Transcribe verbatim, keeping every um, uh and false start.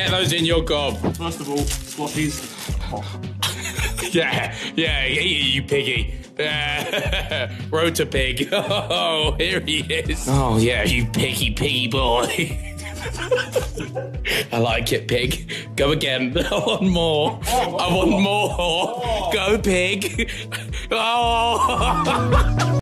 Get those in your gob. First of all, squashies. Oh. Yeah, yeah, eat you piggy. Yeah. Road to pig. Oh, here he is. Oh, yeah, you piggy, piggy boy. I like it, pig. Go again. I want more. I want more. Go, pig. Oh.